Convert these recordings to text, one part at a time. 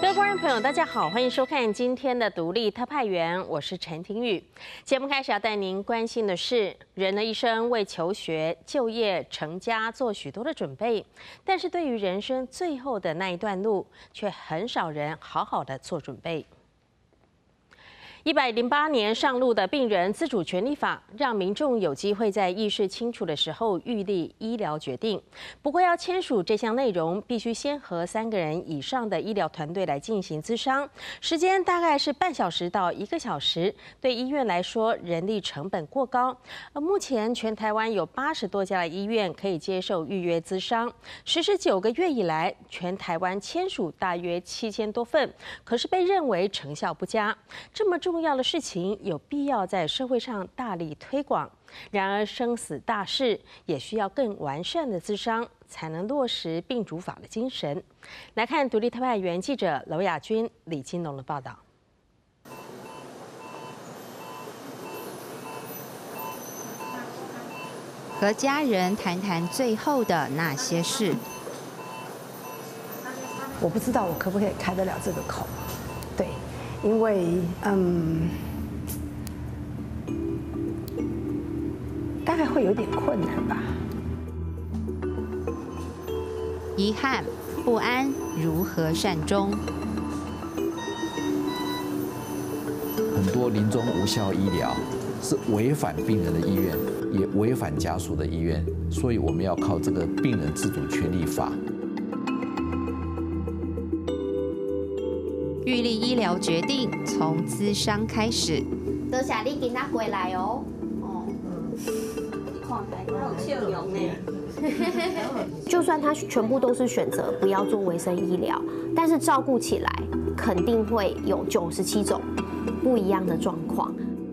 各位观众朋友，大家好，欢迎收看今天的独立特派员，我是陈庭宇。节目开始要带您关心的是，人的一生为求学、就业、成家做许多的准备，但是对于人生最后的那一段路，却很少人好好的做准备。108年上路的病人自主权利法，让民众有机会在意识清楚的时候预立医疗决定。不过，要签署这项内容，必须先和3个人以上的医疗团队来进行咨商，时间大概是半小时到1个小时。对医院来说，人力成本过高。而目前全台湾有80多家的医院可以接受预约咨商，实施9个月以来，全台湾签署大约7000多份，可是被认为成效不佳。这么重要的事情，有必要在社会上大力推广。然而，生死大事也需要更完善的咨商，才能落实病主法的精神。来看独立特派员记者娄雅君、李金龙的报道。 和家人谈谈最后的那些事。 我不知道我可不可以开得了这个口，对。因为大概会有点困难吧。 遗憾、不安，如何善终？ 很多临终无效医疗是违反病人的意愿，也违反家属的意愿，所以我们要靠这个病人自主权利法。 预立医疗决定从咨商开始。 多谢你今仔回来哦。就算他全部都是选择不要做微生医疗，但是照顾起来肯定会有97种不一样的状况。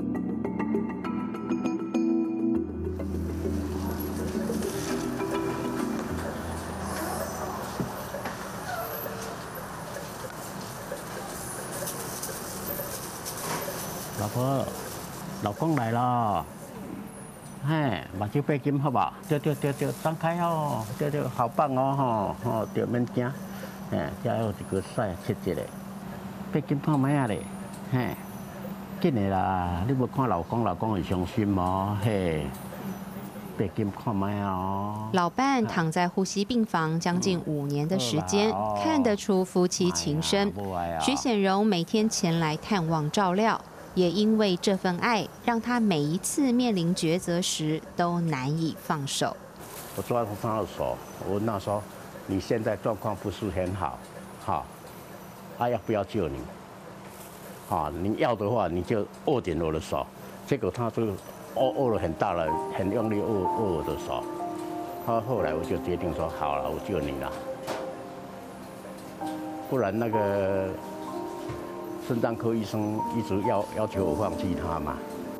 老公来了，嘿，目睭闭紧好不好？对，张开哦，对，好棒哦，吼，对，免惊，嘿，加油一个甩切一个，闭紧看卖啊咧，嘿，紧的啦，你无看老公会伤心吗？嘿，闭紧看卖哦。 老伴躺在呼吸病房将近5年的时间，看得出夫妻情深。徐显荣每天前来探望照料。也因为这份爱，让他每一次面临抉择时都难以放手。 我抓住他的手，我问他说：“你现在状况不是很好，好，要不要救你？好，你要的话，你就握紧我的手。”结果他就握了很大了，很用力握我的手。后来我就决定说：“好了，我救你了，不然那个。”肾脏科医生一直要求我放弃他嘛。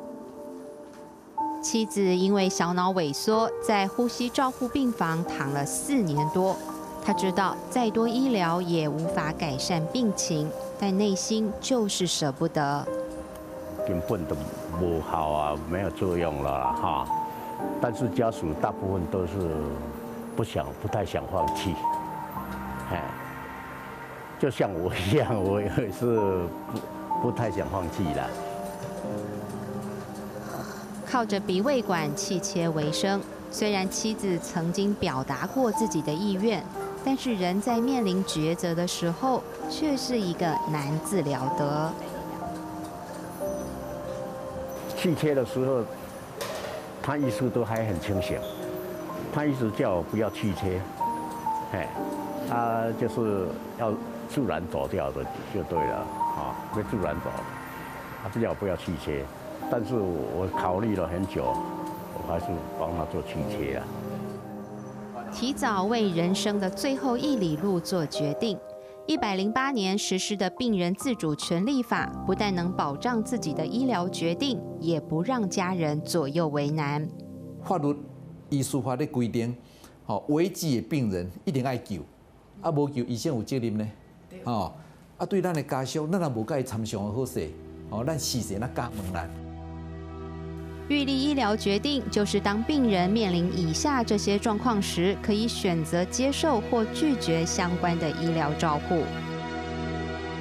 妻子因为小脑萎缩，在呼吸照护病房躺了4年多。他知道再多医疗也无法改善病情，但内心就是舍不得。 根本都不好啊，没有作用了哈。但是家属大部分都是不太想放弃，哎。就像我一样，我也是不太想放弃了。 靠着鼻胃管气切为生，虽然妻子曾经表达过自己的意愿，但是人在面临抉择的时候，却是一个难自了得。 气切的时候，他意识都还很清醒，他一直叫我不要气切，哎，他就是要。自然走掉的就对了，会自然走。他只要不要气切，但是我考虑了很久，我还是帮他做气切啊。 提早为人生的最后一里路做决定。108年实施的病人自主权利法，不但能保障自己的医疗决定，也不让家人左右为难。 法律医师法的规定，危急的病人一定要救，无救医生有责任呢。对咱的家属，咱也无甲伊参详的好势，咱事实咱家门难。 预立医疗决定就是当病人面临以下这些状况时，可以选择接受或拒绝相关的医疗照护。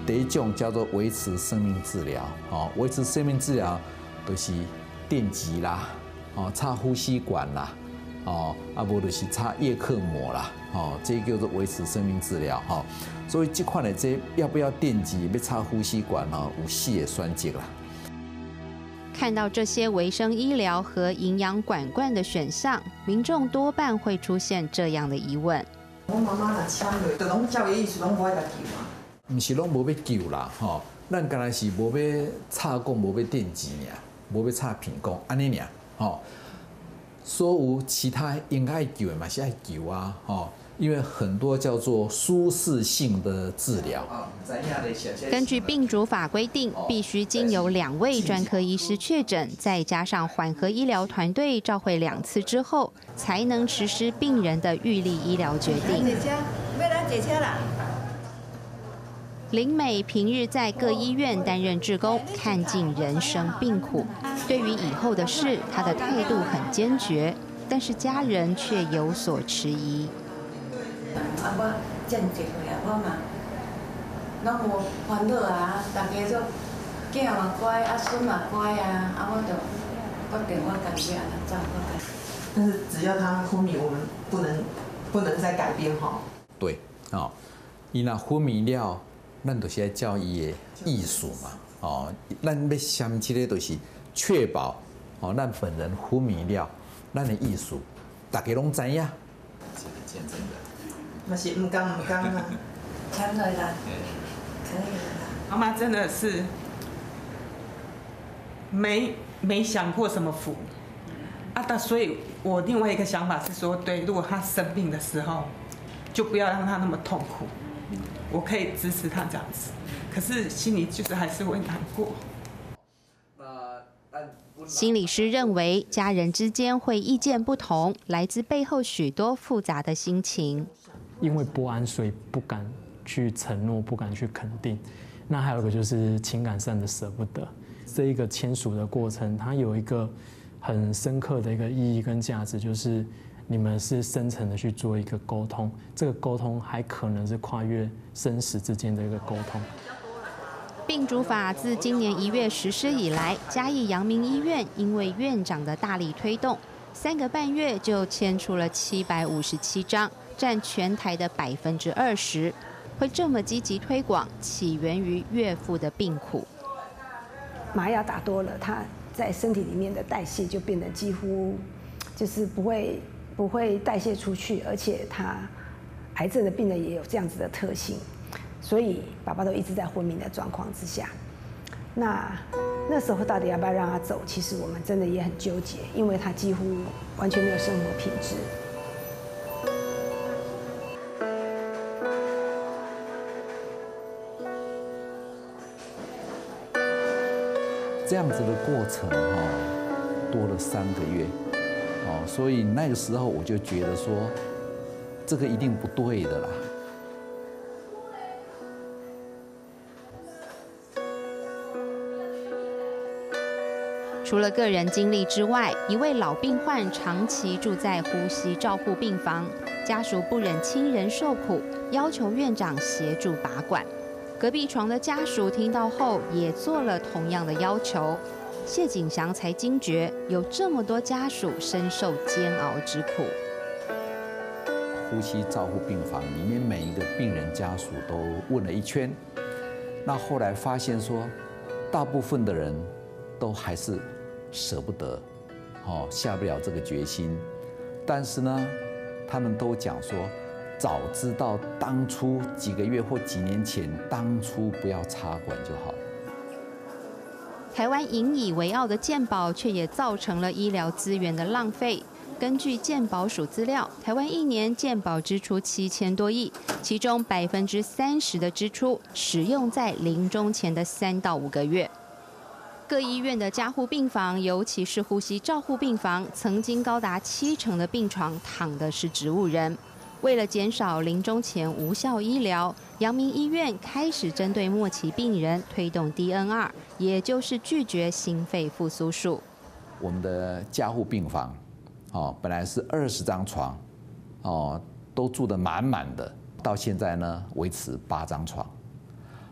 第一种叫做维持生命治疗，维持生命治疗就是电击啦，插呼吸管啦，无就是插叶克膜啦，这叫做维持生命治疗，所以这款的这要不要电击，要插呼吸管有4个选择啦。 看到这些维生医疗和营养管灌的选项，民众多半会出现这样的疑问： 我妈妈若签落，就拢照伊意思，拢无爱来救嘛。 唔是拢无要救啦，咱干来是无要插管，无要电击尔，无要插片管，安尼尔，所有其他应该救的嘛是爱救啊，因为很多叫做舒适性的治疗。 根据病主法规定，必须经由2位专科医师确诊，再加上缓和医疗团队照会2次之后，才能实施病人的预立医疗决定。林美平日在各医院担任志工，看尽人生病苦。对于以后的事，她的态度很坚决，但是家人却有所迟疑。 我这么一岁啊，我嘛拢无烦恼啊，大家都囝嘛乖，孙嘛乖啊，我就决定我家己安怎走，我家己。 但是只要他昏迷，我们不能再改变哈。 对，伊若昏迷了，咱就是要教伊的艺术嘛，咱要想这个就是确保，咱本人昏迷了，咱的艺术大家拢知影。这个见证的。 那是唔甘啊， 签落啦，可以了。 妈妈真的是没享过什么福啊，所以我另外一个想法是说，对，如果她生病的时候，就不要让她那么痛苦，我可以支持她这样子，可是心里就是还是会难过。 心理师认为，家人之间会意见不同，来自背后许多复杂的心情。 因为不安，所以不敢去承诺，不敢去肯定。那还有一个就是情感上的舍不得。这一个签署的过程，它有一个很深刻的一个意义跟价值，就是你们是深层的去做一个沟通，这个沟通还可能是跨越生死之间的一个沟通。 病主法自今年1月实施以来，嘉义阳明医院因为院长的大力推动，3个半月就签出了757张。占全台的20%，会这么积极推广，起源于岳父的病苦。 麻药打多了，他在身体里面的代谢就变得几乎就是不会代谢出去，而且他癌症的病人也有这样子的特性，所以爸爸都一直在昏迷的状况之下。那时候到底要不要让他走？其实我们真的也很纠结，因为他几乎完全没有生活品质。 这样子的过程多了3个月，所以那个时候我就觉得说，这个一定不对的啦。 除了个人经历之外，一位老病患长期住在呼吸照护病房，家属不忍亲人受苦，要求院长协助拔管。隔壁床的家属听到后，也做了同样的要求。谢景祥才惊觉，有这么多家属深受煎熬之苦。 呼吸照护病房里面每一个病人家属都问了一圈，那后来发现说，大部分的人都还是舍不得，下不了这个决心。但是呢，他们都讲说，早知道当初几个月或几年前，当初不要插管就好了。 台湾引以为傲的健保，却也造成了医疗资源的浪费。根据健保署资料，台湾1年健保支出7000多亿，其中30%的支出使用在临终前的3到5个月。各医院的加护病房，尤其是呼吸照护病房，曾经高达70%的病床躺的是植物人。为了减少临终前无效医疗，阳明医院开始针对末期病人推动 DNR， 也就是拒绝心肺复苏术。 我们的加护病房，本来是20张床，都住得满满的，到现在呢维持8张床。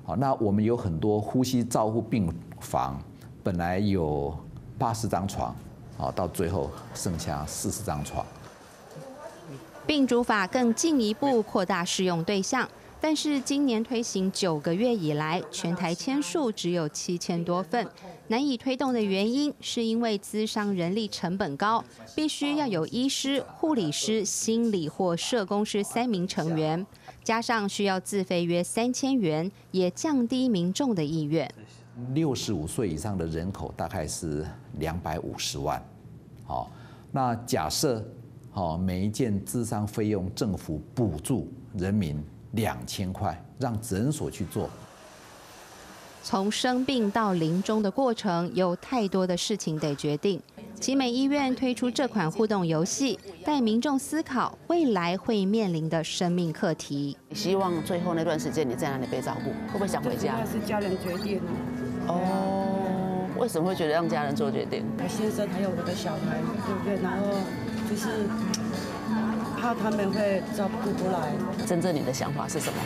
好，那我们有很多呼吸照护病房，本来有80张床，好，到最后剩下40张床。 病主法更进一步扩大适用对象，但是今年推行9个月以来，全台签数只有7000多份。难以推动的原因，是因为咨商人力成本高，必须要有医师、护理师、心理或社工师3名成员，加上需要自费约3000元，也降低民众的意愿。 65岁以上的人口大概是250万，好，那假设每一件咨商费用政府补助人民2000块，让诊所去做。 从生病到临终的过程，有太多的事情得决定。奇美医院推出这款互动游戏，带民众思考未来会面临的生命课题。 希望最后那段时间你在哪里被照顾？会不会想回家？ 那是家人决定的。 哦，为什么会觉得让家人做决定？ 我先生还有我的小孩，对不对？然后就是怕他们会照顾不来。 真正你的想法是什么？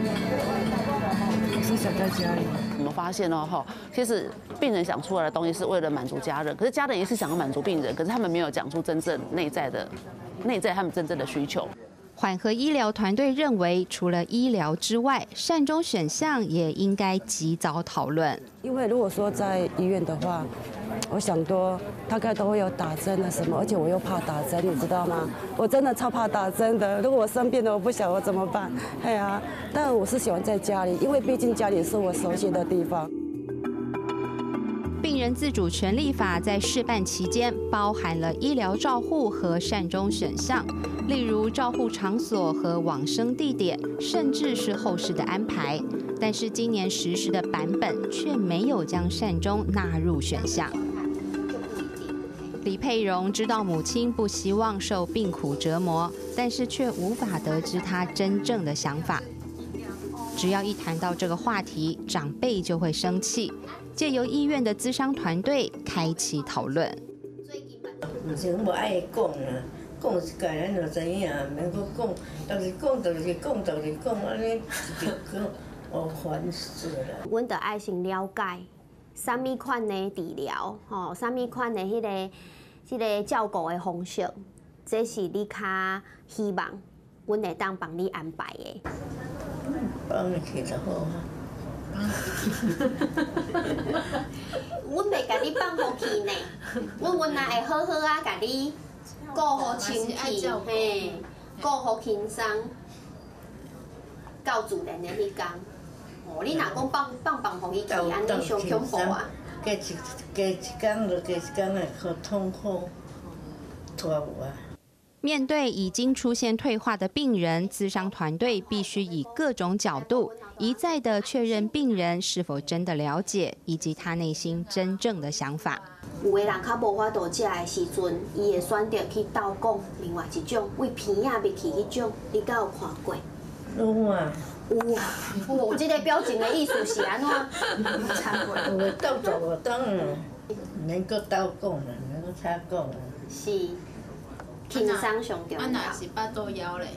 我是想在家里。 我们发现哦，其实病人想出来的东西是为了满足家人，可是家人也是想要满足病人，可是他们没有讲出真正内在他们真正的需求。 缓和医疗团队认为，除了医疗之外，善终选项也应该及早讨论。 因为如果说在医院的话，我想多大概都会有打针啊什么，而且我又怕打针，你知道吗？我真的超怕打针的。如果我生病了，我不晓得我怎么办。哎呀，但我是喜欢在家里，因为毕竟家里是我熟悉的地方。 病人自主权利法在试办期间包含了医疗照护和善终选项，例如照护场所和往生地点，甚至是后事的安排。但是今年实施的版本却没有将善终纳入选项。李佩蓉知道母亲不希望受病苦折磨，但是却无法得知她真正的想法。只要一谈到这个话题，长辈就会生气。借由医院的咨商团队开启讨论。 唔是我爱讲啊，讲一届咱就知影，免搁讲，就是讲就是讲就是讲，安尼就讲，我烦死了。 阮着爱先了解，啥物款的治疗，啥物款的迄个照顾的方式，这是你较希望，阮会当帮你安排的。 帮你去就好啊。 阮袂甲你放好去呢，阮若会好好啊，甲你顾好身体，嘿，顾好轻松，到自然的迄天。哦，你若讲放互伊去，安尼伤恐怖啊！ 加一天就加一天的好痛苦，拖我。 面对已经出现退化的病人，咨商团队必须以各种角度一再的确认病人是否真的了解，以及他内心真正的想法。 有的人较无法度食的时阵，伊会选择去斗讲另外一种为鼻仔灭去迄种，你敢有看过？ 有啊。 有啊，有这个表情的意思是安怎？ 有斗做活动，免搁斗讲啦，免搁吵讲啦。 是。轻松上重要。 若是巴肚枵咧，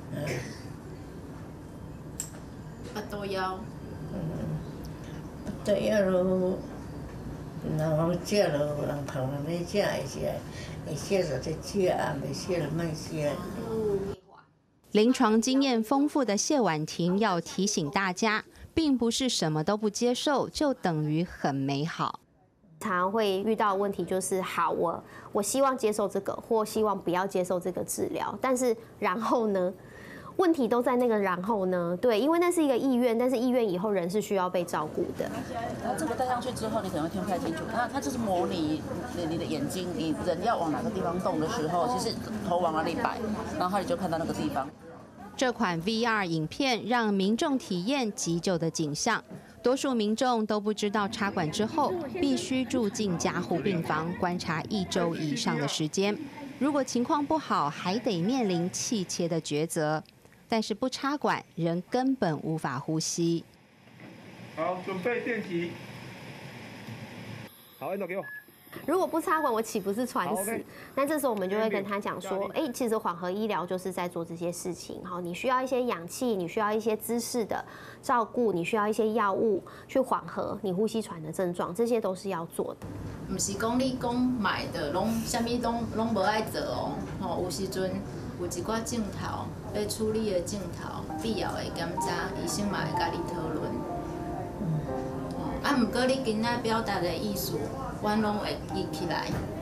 巴肚枵。 巴肚枵咯，人讲食咯，人旁人咧食会食，会食就得食，啊袂食就莫食。 临床经验丰富的谢婉婷要提醒大家，并不是什么都不接受就等于很美好。 常常会遇到的问题就是好，我希望接受这个，或希望不要接受这个治疗，但是然后呢，问题都在那个然后呢？对，因为那是一个意愿，但是意愿以后人是需要被照顾的。 这个戴上去之后，你可能会听不太清楚。它就是模拟你的眼睛，你人要往哪个地方动的时候，其实头往哪里摆，然后你就看到那个地方。 这款 VR 影片让民众体验急救的景象。多数民众都不知道插管之后必须住进加护病房观察1周以上的时间，如果情况不好，还得面临气切的抉择。但是不插管，人根本无法呼吸。 好，准备电击。好，按照给我。 如果不插管，我岂不是喘死？那这时候我们就会跟他讲说，其实缓和医疗就是在做这些事情。好，你需要一些氧气，你需要一些姿势的照顾，你需要一些药物去缓和你呼吸喘的症状，这些都是要做的。 不是讲你讲买的，啥物拢无爱做哦。吼，有时阵有一寡镜头要处理的镜头，必要的检查，医生嘛会甲你讨论。毋过你今仔表达的意思，阮拢会记起来。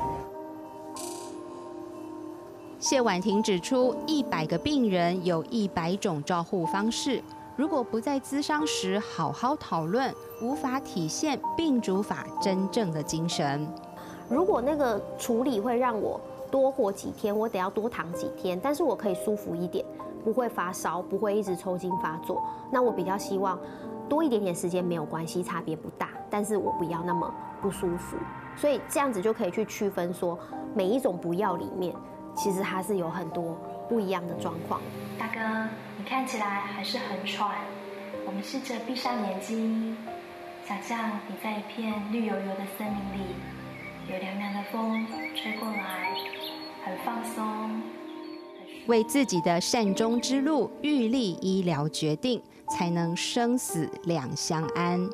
谢婉婷指出，100个病人有100种照护方式，如果不在咨商时好好讨论，无法体现病主法真正的精神。 如果那个处理会让我多活几天，我得要多躺几天，但是我可以舒服一点，不会发烧，不会一直抽筋发作，那我比较希望多一点点时间没有关系，差别不大，但是我不要那么不舒服，所以这样子就可以去区分说，每一种不要里面，其实它是有很多不一样的状况。 大哥，你看起来还是很喘，我们试着闭上眼睛，想象你在一片绿油油的森林里，有凉凉的风吹过来，很放松。 为自己的善终之路预立医疗决定，才能生死两相安。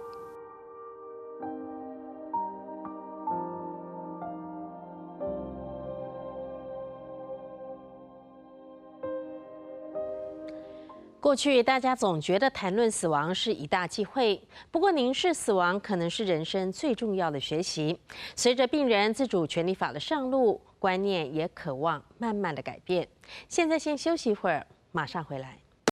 过去大家总觉得谈论死亡是一大忌讳，不过凝视死亡可能是人生最重要的学习。随着病人自主权利法的上路，观念也渴望慢慢的改变。现在先休息一会儿，马上回来。